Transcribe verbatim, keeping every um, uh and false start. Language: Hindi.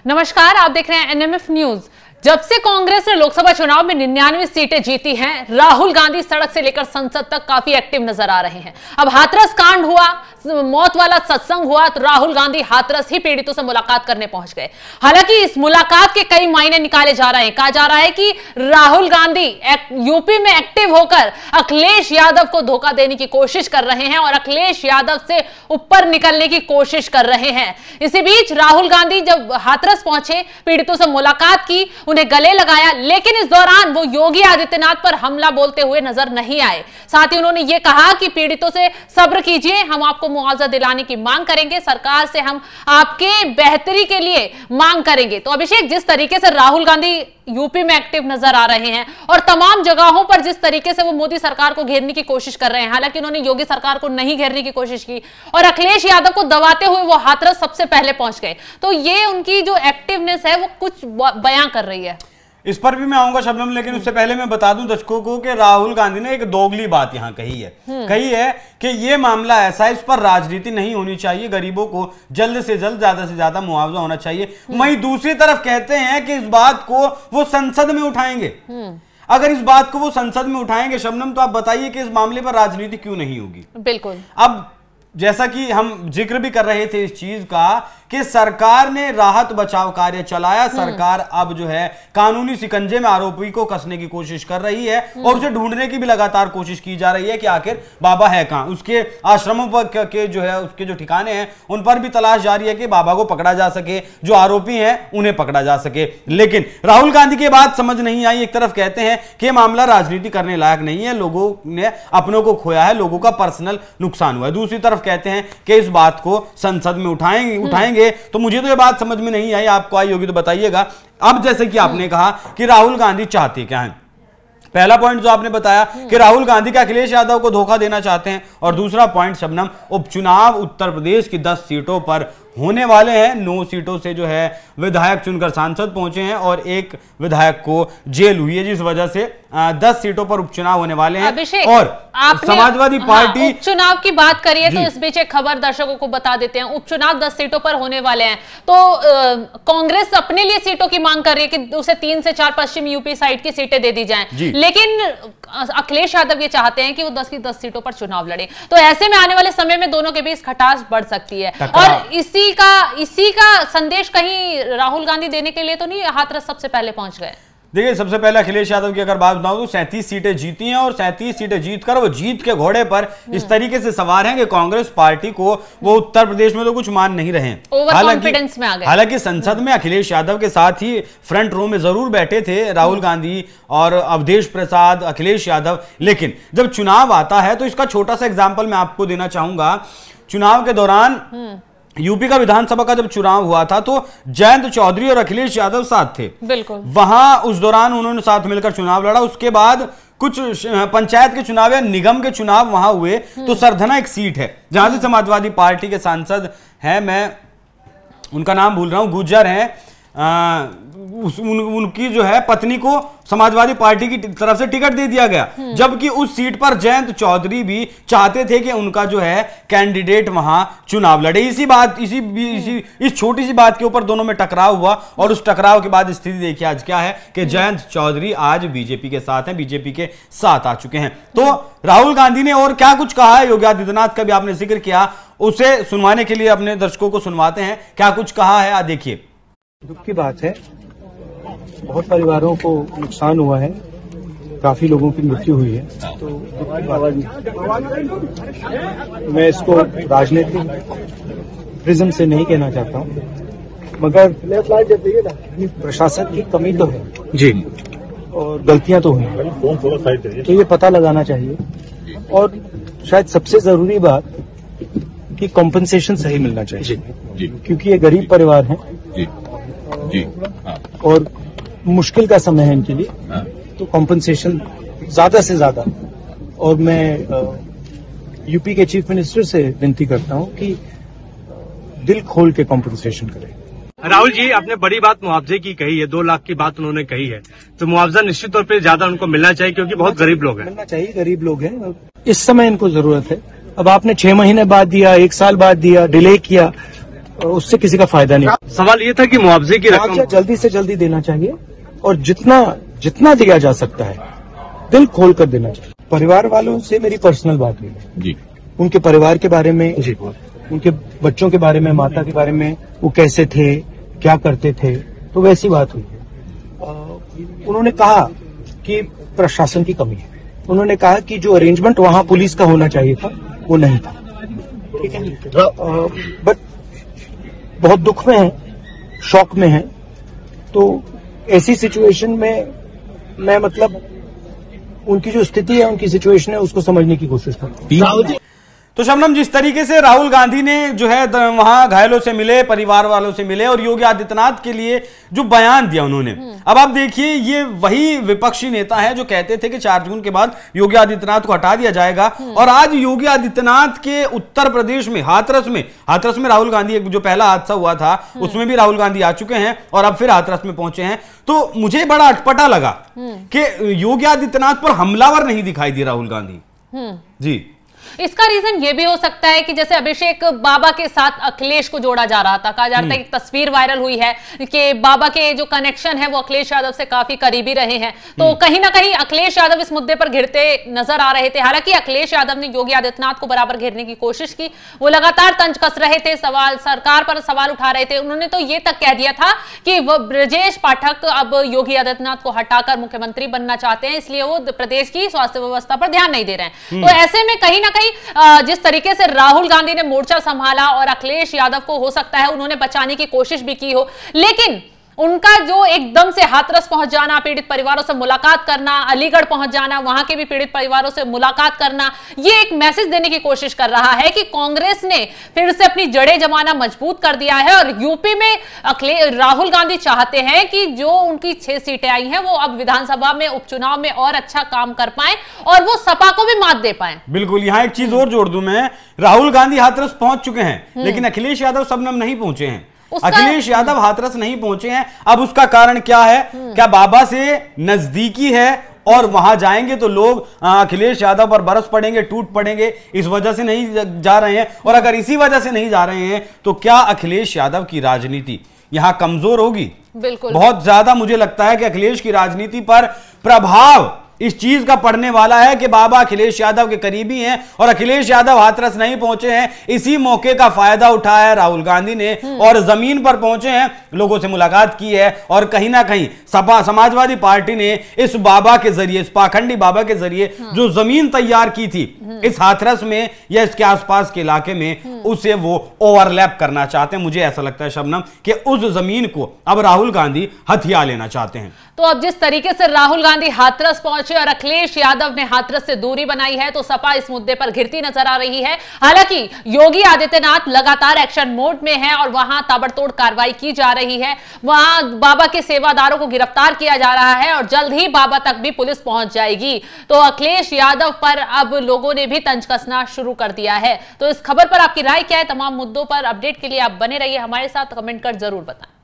नमस्कार, आप देख रहे हैं एनएमएफ न्यूज। जब से कांग्रेस ने लोकसभा चुनाव में निन्यानवे सीटें जीती हैं, राहुल गांधी सड़क से लेकर संसद तक काफी एक्टिव नजर आ रहे हैं। अब हाथरस कांड हुआ, मौत वाला सत्संग हुआ, तो राहुल गांधी हाथरस ही पीड़ितों से मुलाकात करने पहुंच गए। हालांकि इस मुलाकात के कई मायने निकाले जा रहे हैं। कहा जा रहा है कि राहुल गांधी यूपी में एक्टिव होकर अखिलेश यादव को धोखा देने की कोशिश कर रहे हैं और अखिलेश यादव से ऊपर निकलने की कोशिश कर रहे हैं। इसी बीच राहुल गांधी जब हाथरस पहुंचे, पीड़ितों से मुलाकात की, उन्हें गले लगाया, लेकिन इस दौरान वो योगी आदित्यनाथ पर हमला बोलते हुए नजर नहीं आए। साथ ही उन्होंने ये कहा कि पीड़ितों से सब्र कीजिए, हम आपको मुआवजा दिलाने की मांग करेंगे, सरकार से हम आपके बेहतरी के लिए मांग करेंगे। तो अभिषेक, जिस तरीके से राहुल गांधी यूपी में एक्टिव नजर आ रहे हैं और तमाम जगहों पर जिस तरीके से वो मोदी सरकार को घेरने की कोशिश कर रहे हैं, हालांकि उन्होंने योगी सरकार को नहीं घेरने की कोशिश की और अखिलेश यादव को दबाते हुए वो हाथरस सबसे पहले पहुंच गए, तो ये उनकी जो एक्टिवनेस है वो कुछ बयां कर रही है। इस पर भी मैं आऊंगा शबनम, लेकिन उससे पहले मैं बता दूं दर्शकों को कि राहुल गांधी ने एक दोगली बात यहां कही है कही है कि ये मामला ऐसा है, इस पर राजनीति नहीं होनी चाहिए, गरीबों को जल्द से जल्द ज्यादा से ज्यादा मुआवजा होना चाहिए। वहीं दूसरी तरफ कहते हैं कि इस बात को वो संसद में उठाएंगे। अगर इस बात को वो संसद में उठाएंगे शबनम, तो आप बताइए कि इस मामले पर राजनीति क्यों नहीं होगी। बिल्कुल। अब जैसा कि हम जिक्र भी कर रहे थे इस चीज का कि सरकार ने राहत बचाव कार्य चलाया, सरकार अब जो है कानूनी शिकंजे में आरोपी को कसने की कोशिश कर रही है और उसे ढूंढने की भी लगातार कोशिश की जा रही है कि आखिर बाबा है कहां। उसके आश्रमों पर के जो है उसके जो ठिकाने हैं उन पर भी तलाश जारी है कि बाबा को पकड़ा जा सके, जो आरोपी हैं उन्हें पकड़ा जा सके। लेकिन राहुल गांधी की बात समझ नहीं आई। एक तरफ कहते हैं कि मामला राजनीति करने लायक नहीं है, लोगों ने अपनों को खोया है, लोगों का पर्सनल नुकसान हुआ है। दूसरी तरफ कहते हैं कि इस बात को संसद में उठाएंगे उठाएंगे तो मुझे तो ये बात समझ में नहीं आई, आपको आई होगी तो बताइएगा। अब जैसे कि आपने कहा कि राहुल गांधी चाहते क्या हैं, पहला पॉइंट जो आपने बताया कि राहुल गांधी का अखिलेश यादव को धोखा देना चाहते हैं, और दूसरा पॉइंट शबनम, उपचुनाव उत्तर प्रदेश की दस सीटों पर होने वाले हैं। नौ सीटों से जो है विधायक चुनकर सांसद पहुंचे हैं और एक विधायक को जेल हुई है, जिस वजह से दस सीटों पर उपचुनाव होने वाले हैं। और समाजवादी पार्टी हाँ, उपचुनाव की बात करिए तो इस बीच एक खबर दर्शकों को बता देते हैं। उपचुनाव दस सीटों पर होने वाले हैं, तो कांग्रेस अपने लिए सीटों की मांग कर रही है कि उसे तीन से चार पश्चिम यूपी साइड की सीटें दे दी जाएं, लेकिन अखिलेश यादव ये चाहते हैं कि वो दस की दस सीटों पर चुनाव लड़े। तो ऐसे में आने वाले समय में दोनों के बीच खटास बढ़ सकती है, और इसी का इसी का संदेश कहीं राहुल गांधी देने के लिए तो नहीं हाथरस सबसे पहले पहुंच गए। देखिए, सबसे पहले अखिलेश यादव की अगर बात बताऊं तो सैंतीस सीटें जीती हैं और सैंतीस सीटें जीतकर वो जीत के घोड़े पर इस तरीके से सवार हैं कि कांग्रेस पार्टी को वो उत्तर प्रदेश में तो कुछ मान नहीं रहे हैं। हालांकि हालांकि संसद में अखिलेश यादव के साथ ही फ्रंट रो में जरूर बैठे थे राहुल गांधी और अवधेश प्रसाद, अखिलेश यादव, लेकिन जब चुनाव आता है तो इसका छोटा सा एग्जाम्पल मैं आपको देना चाहूंगा। चुनाव के दौरान यूपी का विधानसभा का जब चुनाव हुआ था तो जयंत चौधरी और अखिलेश यादव साथ थे। बिल्कुल। वहां उस दौरान उन्होंने साथ मिलकर चुनाव लड़ा। उसके बाद कुछ पंचायत के चुनाव या निगम के चुनाव वहां हुए तो सरधना एक सीट है जहां से समाजवादी पार्टी के सांसद हैं, मैं उनका नाम भूल रहा हूं, गुज्जर हैं, आ, उस, उन, उनकी जो है पत्नी को समाजवादी पार्टी की तरफ से टिकट दे दिया गया, जबकि उस सीट पर जयंत चौधरी भी चाहते थे कि उनका जो है कैंडिडेट वहां चुनाव लड़े। इसी बात इसी इसी इस छोटी सी बात के ऊपर दोनों में टकराव हुआ और उस टकराव के बाद स्थिति देखिए आज क्या है कि जयंत चौधरी आज बीजेपी के साथ हैं, बीजेपी के साथ आ चुके हैं। तो राहुल गांधी ने और क्या कुछ कहा है, योगी आदित्यनाथ का भी आपने जिक्र किया, उसे सुनवाने के लिए अपने दर्शकों को सुनवाते हैं क्या कुछ कहा है। देखिए, दुख की बात है, बहुत परिवारों को नुकसान हुआ है, काफी लोगों की मृत्यु हुई है, तो दुख की बात है। मैं इसको राजनीतिक प्रिज्म से नहीं कहना चाहता हूँ, मगर प्रशासन की कमी तो है जी और गलतियां तो हुई, तो ये पता लगाना चाहिए। और शायद सबसे जरूरी बात कि कॉम्पनसेशन सही मिलना चाहिए, क्योंकि ये गरीब परिवार हैं जी, जी, हाँ। और मुश्किल का समय है इनके लिए, हाँ। तो कॉम्पनसेशन ज्यादा से ज्यादा, और मैं यूपी के चीफ मिनिस्टर से विनती करता हूं कि दिल खोल के कॉम्पनसेशन करें। राहुल जी, आपने बड़ी बात मुआवजे की कही है, दो लाख की बात उन्होंने कही है, तो मुआवजा निश्चित तौर पर ज्यादा उनको मिलना चाहिए क्योंकि बहुत गरीब लोग हैं। मिलना चाहिए, गरीब लोग हैं, इस समय इनको जरूरत है। अब आपने छह महीने बाद दिया, एक साल बाद दिया, डिले किया, उससे किसी का फायदा नहीं। सवाल ये था कि मुआवजे की रकम मुआवजा जल्दी से जल्दी देना चाहिए और जितना जितना दिया जा सकता है दिल खोल कर देना चाहिए। परिवार वालों से मेरी पर्सनल बात हुई है जी, उनके परिवार के बारे में जी, उनके बच्चों के बारे में, माता के बारे में, वो कैसे थे, क्या करते थे, तो वैसी बात हुई है। उन्होंने कहा कि प्रशासन की कमी है। उन्होंने कहा कि जो अरेंजमेंट वहां पुलिस का होना चाहिए था वो नहीं था। ठीक है, बट बहुत दुख में है, शॉक में है। तो ऐसी सिचुएशन में मैं मतलब उनकी जो स्थिति है, उनकी सिचुएशन है, उसको समझने की कोशिश करता हूं। तो शबनम, जिस तरीके से राहुल गांधी ने जो है वहां घायलों से मिले, परिवार वालों से मिले और योगी आदित्यनाथ के लिए जो बयान दिया उन्होंने, अब आप देखिए ये वही विपक्षी नेता है जो कहते थे कि चार जून के बाद योगी आदित्यनाथ को हटा दिया जाएगा, और आज योगी आदित्यनाथ के उत्तर प्रदेश में हाथरस में हाथरस में राहुल गांधी, जो पहला हादसा हुआ था उसमें भी राहुल गांधी आ चुके हैं और अब फिर हाथरस में पहुंचे हैं। तो मुझे बड़ा अटपटा लगा कि योगी आदित्यनाथ पर हमलावर नहीं दिखाई दे राहुल गांधी जी। इसका रीजन ये भी हो सकता है कि जैसे अभिषेक बाबा के साथ अखिलेश को जोड़ा जा रहा था, कहा जा रहा था, एक तस्वीर वायरल हुई है कि बाबा के जो कनेक्शन है वो अखिलेश यादव से काफी करीबी रहे हैं, तो कहीं ना कहीं अखिलेश यादव इस मुद्दे पर घिरते नजर आ रहे थे। हालांकि अखिलेश यादव ने योगी आदित्यनाथ को बराबर घेरने की कोशिश की, वो लगातार तंज कस रहे थे, सवाल सरकार पर सवाल उठा रहे थे। उन्होंने तो ये तक कह दिया था कि वो ब्रजेश पाठक अब योगी आदित्यनाथ को हटाकर मुख्यमंत्री बनना चाहते हैं, इसलिए वो प्रदेश की स्वास्थ्य व्यवस्था पर ध्यान नहीं दे रहे हैं। तो ऐसे में कहीं ना कहीं जिस तरीके से राहुल गांधी ने मोर्चा संभाला और अखिलेश यादव को हो सकता है उन्होंने बचाने की कोशिश भी की हो, लेकिन उनका जो एकदम से हाथरस पहुंच जाना, पीड़ित परिवारों से मुलाकात करना, अलीगढ़ पहुंच जाना, वहां के भी पीड़ित परिवारों से मुलाकात करना, ये एक मैसेज देने की कोशिश कर रहा है कि कांग्रेस ने फिर से अपनी जड़ें जमाना मजबूत कर दिया है और यूपी में अखिलेश राहुल गांधी चाहते हैं कि जो उनकी छह सीटें आई हैं वो अब विधानसभा में उपचुनाव में और अच्छा काम कर पाए और वो सपा को भी मात दे पाए। बिल्कुल, यहां एक चीज और जोड़ दूं मैं, राहुल गांधी हाथरस पहुंच चुके हैं लेकिन अखिलेश यादव सबनम नहीं पहुंचे हैं। अखिलेश यादव हाथरस नहीं पहुंचे हैं। अब उसका कारण क्या है? क्या बाबा से नजदीकी है और वहां जाएंगे तो लोग अखिलेश यादव पर बरस पड़ेंगे, टूट पड़ेंगे, इस वजह से नहीं जा रहे हैं? और अगर इसी वजह से नहीं जा रहे हैं तो क्या अखिलेश यादव की राजनीति यहां कमजोर होगी? बिल्कुल, बहुत ज्यादा मुझे लगता है कि अखिलेश की राजनीति पर प्रभाव इस चीज का पड़ने वाला है कि बाबा अखिलेश यादव के करीबी हैं और अखिलेश यादव हाथरस नहीं पहुंचे हैं। इसी मौके का फायदा उठाया है राहुल गांधी ने और जमीन पर पहुंचे हैं, लोगों से मुलाकात की है और कहीं ना कहीं सपा समाजवादी पार्टी ने इस बाबा के जरिए, इस पाखंडी बाबा के जरिए जो जमीन तैयार की थी इस हाथरस में या इसके आसपास के इलाके में, उसे वो ओवरलैप करना चाहते हैं। मुझे ऐसा लगता है शबनम कि उस जमीन को अब राहुल गांधी हथिया लेना चाहते हैं। तो अब जिस तरीके से राहुल गांधी हाथरस पहुंचे और अखिलेश यादव ने हाथरस से दूरी बनाई है तो सपा इस मुद्दे पर घिरती नजर आ रही है। हालांकि योगी आदित्यनाथ लगातार एक्शन मोड में है और वहां ताबड़तोड़ कार्रवाई की जा रही है, वहां बाबा के सेवादारों को गिरफ्तार किया जा रहा है और जल्द ही बाबा तक भी पुलिस पहुंच जाएगी। तो अखिलेश यादव पर अब लोगों ने भी तंज कसना शुरू कर दिया है। तो इस खबर पर आपकी राय क्या है? तमाम मुद्दों पर अपडेट के लिए आप बने रहिए हमारे साथ, कमेंट कर जरूर बताएं।